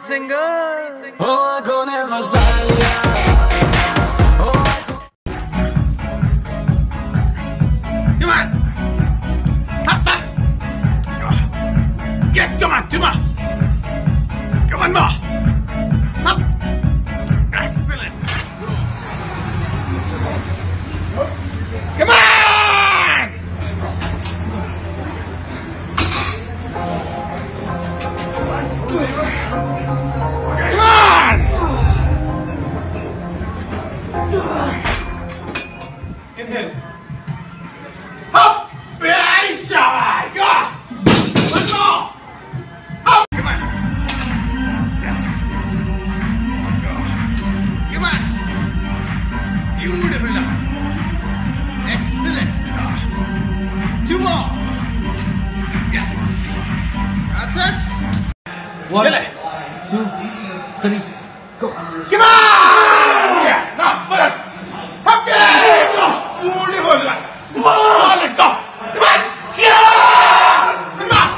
singer. Oh, I go never salya. Come on. Hop, hop. Yes, come on, come on. Come on, more. Hop. Excellent. Come on. Come on! Inhale. Up! Very shy! Go! One more! Up! Come on! Yes! Go! Come on! Beautiful now! Excellent! Go! Two more! Yes! That's it! 1, 2, 3, go! Come on! Yeah! Now, put it! Up! Yeah! Go! Beautiful! Solid! Go! Come on! Yeah! Come on!